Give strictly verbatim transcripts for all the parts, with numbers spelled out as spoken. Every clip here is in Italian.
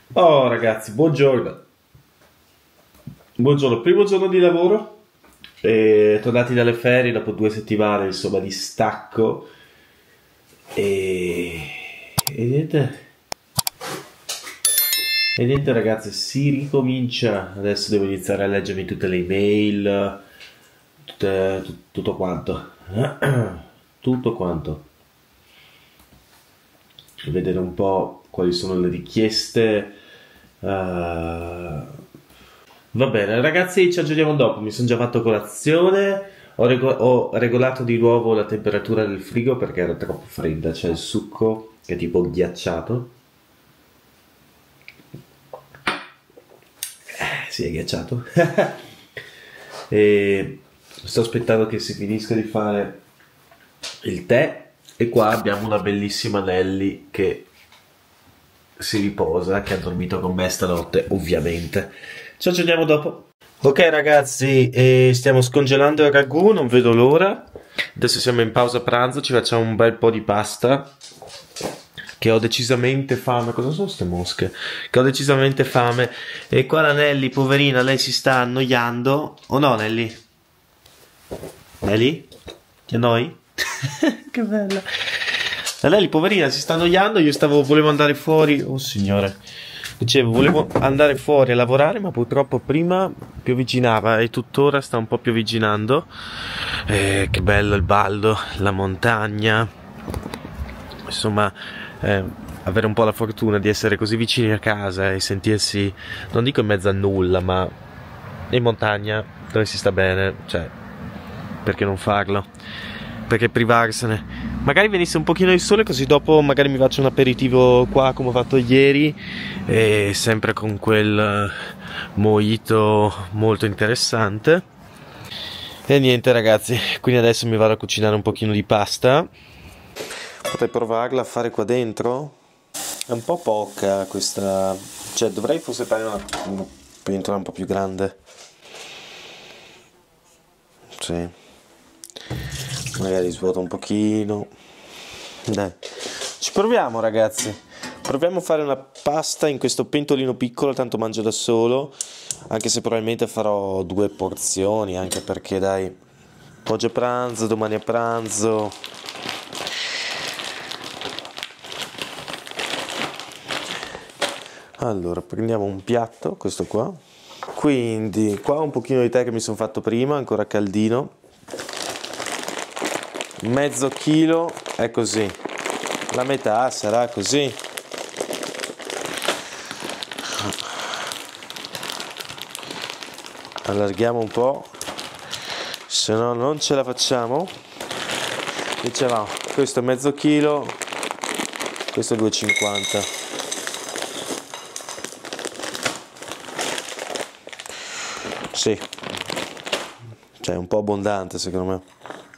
Oh ragazzi, buongiorno. Buongiorno, primo giorno di lavoro. E tornati dalle ferie dopo due settimane, insomma, di stacco. E, e niente. E niente ragazzi, si ricomincia. Adesso devo iniziare a leggermi tutte le email, tutte- tut- tutto quanto. Tutto quanto. Vedere un po' quali sono le richieste. eh, Va bene, ragazzi, ci aggiorniamo dopo. Mi sono già fatto colazione. Ho, rego- ho regolato di nuovo la temperatura del frigo perché era troppo fredda. C'è il succo che è tipo ghiacciato. Eh, sì, è ghiacciato. E sto aspettando che si finisca di fare il tè. E qua abbiamo una bellissima Nelly che si riposa, che ha dormito con me stanotte, ovviamente. Ci aggiorniamo dopo. Ok ragazzi, eh, stiamo scongelando il ragù, non vedo l'ora. Adesso siamo in pausa pranzo, ci facciamo un bel po' di pasta. Che ho decisamente fame. Cosa sono ste mosche? Che ho decisamente fame. E qua la Nelly, poverina, lei si sta annoiando. O no, Nelly? Nelly? Ti annoi? Che bella. La Nelly, poverina, si sta annoiando. Io stavo, volevo andare fuori. Oh signore. Dicevo, volevo andare fuori a lavorare, ma purtroppo prima piovigginava e tuttora sta un po' piovigginando. Eh, che bello il baldo, la montagna. Insomma, eh, avere un po' la fortuna di essere così vicini a casa e sentirsi, non dico in mezzo a nulla, ma in montagna dove si sta bene, cioè, perché non farlo? Perché privarsene? Magari venisse un pochino di sole, così dopo magari mi faccio un aperitivo qua come ho fatto ieri, e sempre con quel eh, mojito molto interessante. E niente ragazzi, quindi adesso mi vado a cucinare un pochino di pasta. Potrei provarla a fare qua dentro? È un po' poca questa, cioè dovrei forse fare una, una pentola un po' più grande. Sì. Magari svuoto un pochino. Dai, ci proviamo ragazzi. Proviamo a fare una pasta in questo pentolino piccolo, tanto mangio da solo. Anche se probabilmente farò due porzioni, anche perché dai, oggi a pranzo, domani a pranzo. Allora, prendiamo un piatto, questo qua. Quindi, qua un pochino di tè che mi sono fatto prima, ancora caldino. Mezzo chilo, è così. La metà sarà così. Allarghiamo un po', se no non ce la facciamo. Dicevamo, questo è mezzo chilo, questo è due e cinquanta. Sì, cioè un po' abbondante secondo me.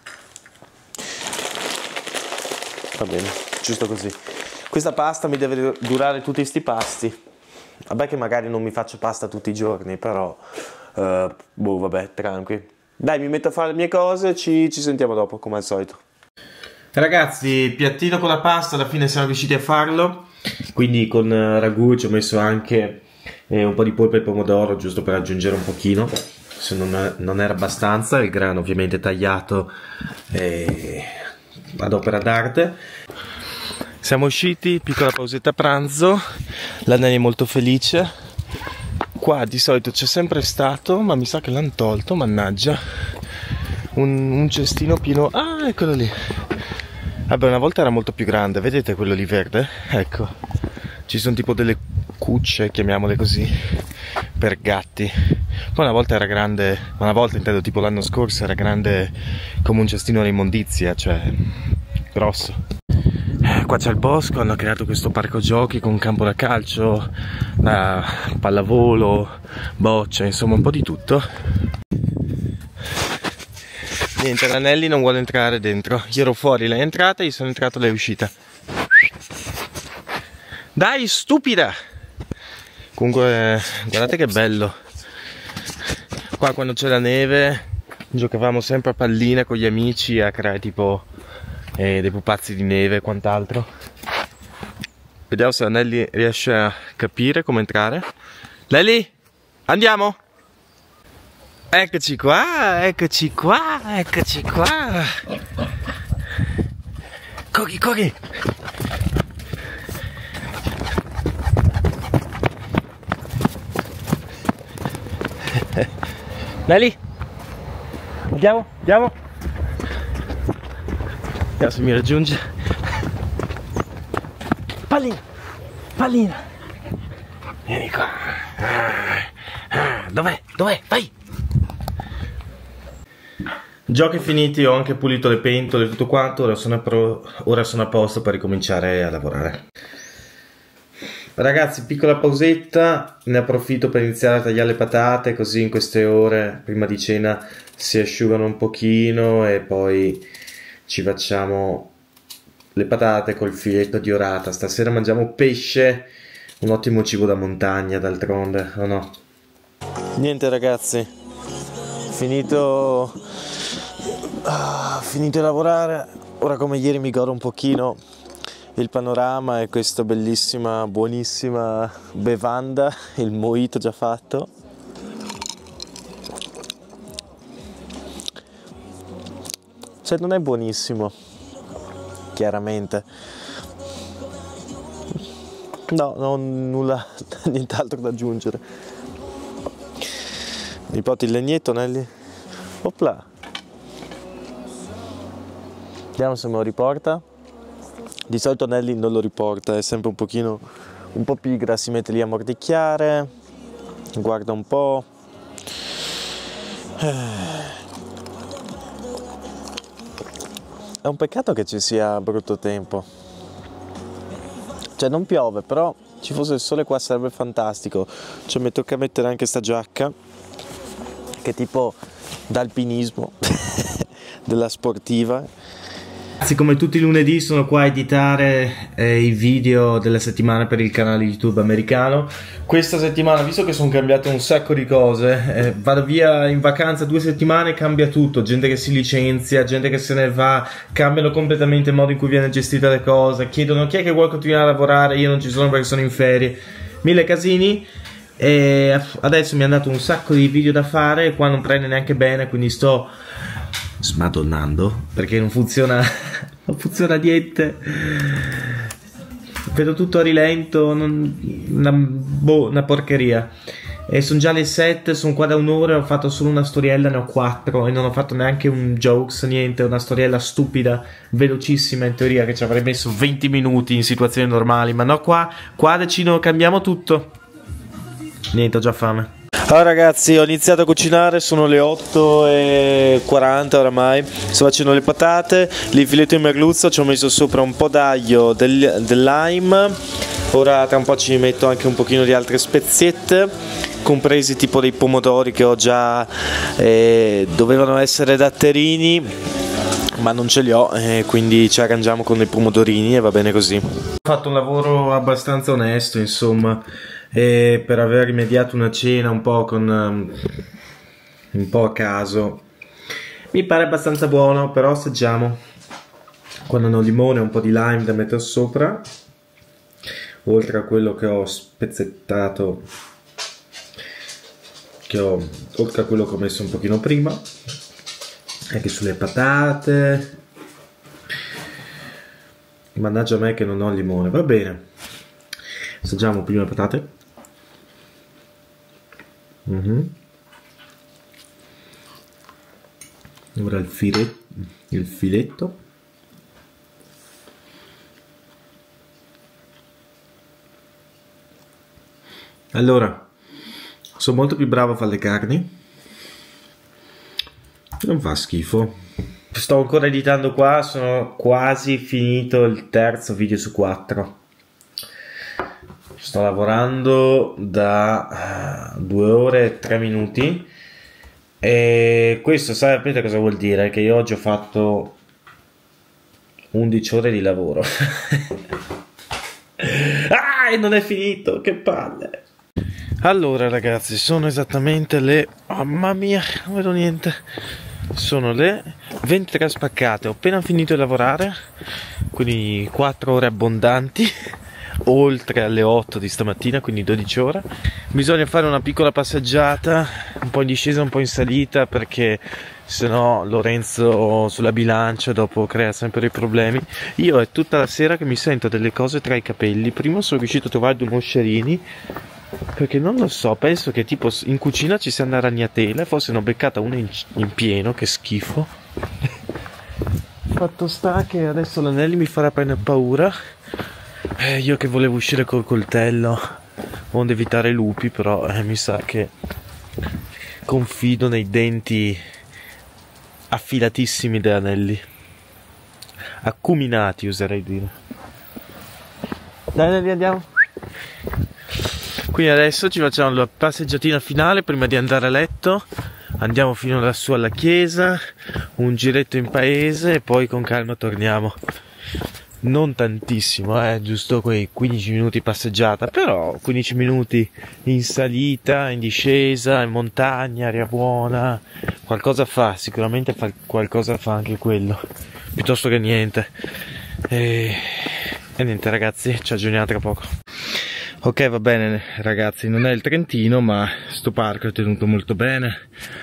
Va bene, giusto così. Questa pasta mi deve durare tutti sti pasti. Vabbè che magari non mi faccio pasta tutti i giorni, però uh, boh, vabbè, tranqui. Dai, mi metto a fare le mie cose, ci, ci sentiamo dopo, come al solito. Ragazzi, piattino con la pasta, alla fine siamo riusciti a farlo. Quindi con uh, ragù ci ho messo anche eh, un po' di polpa e pomodoro, giusto per aggiungere un pochino, se non, non era abbastanza. Il grano ovviamente tagliato eh, ad opera d'arte. Siamo usciti, piccola pausetta pranzo. La Nelly è molto felice. Qua di solito c'è sempre stato, ma mi sa che l'hanno tolto, mannaggia, un, un cestino pieno. Ah, eccolo lì. Vabbè, una volta era molto più grande, vedete quello lì verde? Ecco, ci sono tipo delle cucce, chiamiamole così, per gatti. Poi una volta era grande, ma una volta intendo tipo l'anno scorso, era grande come un cestino all'immondizia, cioè grosso. Qua c'è il bosco, hanno creato questo parco giochi con un campo da calcio, da pallavolo, bocce, insomma un po' di tutto. Niente, la Nelly non vuole entrare dentro. Io ero fuori, lei è entrata, io sono entrato, lei è uscita. Dai, stupida! Comunque, guardate che bello. Qua quando c'è la neve, giocavamo sempre a palline con gli amici a creare tipo eh, dei pupazzi di neve e quant'altro. Vediamo se Nelly riesce a capire come entrare. Nelly, andiamo? Eccoci qua, eccoci qua, eccoci qua. Corri, corri. Nelly, andiamo, andiamo. Vediamo se mi raggiunge. Pallina, pallina. Vieni qua. Dov'è? Dov'è? Vai. Giochi finiti, ho anche pulito le pentole e tutto quanto, ora sono, a pro... ora sono a posto per ricominciare a lavorare. Ragazzi, piccola pausetta, ne approfitto per iniziare a tagliare le patate, così in queste ore prima di cena si asciugano un pochino e poi ci facciamo le patate col filetto di orata. Stasera mangiamo pesce, un ottimo cibo da montagna d'altronde, o no? Niente ragazzi, finito, ah, finito di lavorare, ora come ieri mi godo un pochino il panorama e questa bellissima, buonissima bevanda, il mojito già fatto. Cioè non è buonissimo, chiaramente. No, non ho nulla, nient'altro da aggiungere. Mi porti il legnetto, Nelly? Opla! Vediamo se me lo riporta. Di solito Nelly non lo riporta, è sempre un pochino, un po' pigra, si mette lì a mordicchiare, guarda un po'. È un peccato che ci sia brutto tempo. Cioè non piove, però ci fosse il sole qua sarebbe fantastico. Cioè mi tocca mettere anche sta giacca, che è tipo d'alpinismo, della sportiva. Come tutti i lunedì sono qua a editare eh, i video della settimana per il canale YouTube americano. Questa settimana, visto che sono cambiate un sacco di cose, eh, vado via in vacanza due settimane, cambia tutto, gente che si licenzia, gente che se ne va, cambiano completamente il modo in cui viene gestita le cose, chiedono chi è che vuole continuare a lavorare, io non ci sono perché sono in ferie, mille casini. E adesso mi hanno dato un sacco di video da fare e qua non prende neanche bene, quindi sto smadonnando perché non funziona non funziona niente, vedo tutto a rilento, non, una, boh, una porcheria. E sono già le sette, sono qua da un'ora, ho fatto solo una storiella, ne ho quattro e non ho fatto neanche un jokes, niente, una storiella stupida, velocissima in teoria, che ci avrei messo venti minuti in situazioni normali, ma no, qua, qua decidono, cambiamo tutto. Niente, ho già fame. Allora ragazzi, ho iniziato a cucinare, sono le otto e quaranta oramai, sto facendo le patate, il filetto di merluzzo, ci ho messo sopra un po' d'aglio, del, del lime, ora tra un po' ci metto anche un pochino di altre speziette, compresi tipo dei pomodori che ho già, eh, dovevano essere datterini, ma non ce li ho, eh, quindi ci arrangiamo con dei pomodorini e va bene così. Ho fatto un lavoro abbastanza onesto, insomma. E per aver rimediato una cena un po' con um, un po' a caso, mi pare abbastanza buono, però assaggiamo. Quando hanno limone e un po' di lime da mettere sopra, oltre a quello che ho spezzettato, che ho, oltre a quello che ho messo un pochino prima, anche sulle patate. Mannaggia a me che non ho il limone, va bene. Assaggiamo prima le patate. Mm-hmm. Ora il filetto, il filetto. Allora, sono molto più bravo a fare le carni. Non fa schifo. Sto ancora editando qua, sono quasi finito il terzo video su quattro. Sto lavorando da due ore e tre minuti e questo sapete cosa vuol dire? Che io oggi ho fatto undici ore di lavoro. Ah, e non è finito, che palle! Allora ragazzi, sono esattamente le... mamma mia, non vedo niente. Sono le ventitré spaccate, ho appena finito di lavorare, quindi quattro ore abbondanti. oltre alle otto di stamattina, quindi dodici ore. Bisogna fare una piccola passeggiata, un po' in discesa, un po' in salita, perché sennò Lorenzo sulla bilancia dopo crea sempre dei problemi. Io è tutta la sera che mi sento delle cose tra i capelli. Prima sono riuscito a trovare due moscerini, perché non lo so, penso che tipo in cucina ci sia una ragnatela, forse ne ho beccata una in, in pieno, che schifo. Fatto sta che adesso l'Anelli mi farà prendere paura. Eh, io che volevo uscire col coltello onde evitare lupi, però eh, mi sa che confido nei denti affilatissimi dell'Anelli, acuminati userei dire. Dai Anelli, andiamo. Quindi adesso ci facciamo la passeggiatina finale prima di andare a letto. Andiamo fino lassù alla chiesa, un giretto in paese e poi con calma torniamo. Non tantissimo, eh, giusto quei quindici minuti passeggiata, però quindici minuti in salita, in discesa, in montagna, aria buona, qualcosa fa, sicuramente fa, qualcosa fa anche quello, piuttosto che niente. E, e niente ragazzi, ci aggiorniamo tra poco. Ok, va bene ragazzi, non è il Trentino, ma sto parco è tenuto molto bene.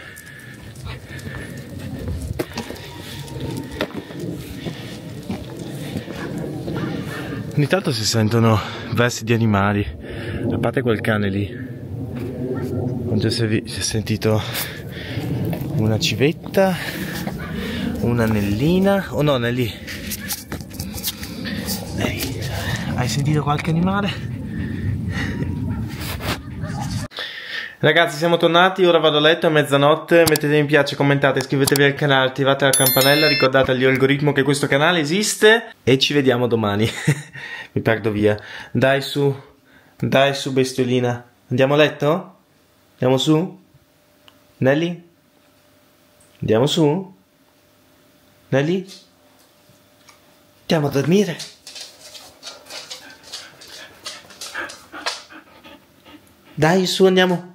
Ogni tanto si sentono versi di animali, a parte quel cane lì. Oggi si è, si è sentito una civetta, un'anellina, oh no, Nelly. Nelly, hai sentito qualche animale? Ragazzi, siamo tornati, ora vado a letto, è mezzanotte, mettete mi piace, commentate, iscrivetevi al canale, attivate la campanella, ricordate agli algoritmi che questo canale esiste e ci vediamo domani. Mi perdo via. Dai su, dai su bestiolina. Andiamo a letto? Andiamo su? Nelly? Andiamo su? Nelly? Andiamo a dormire? Dai su, andiamo.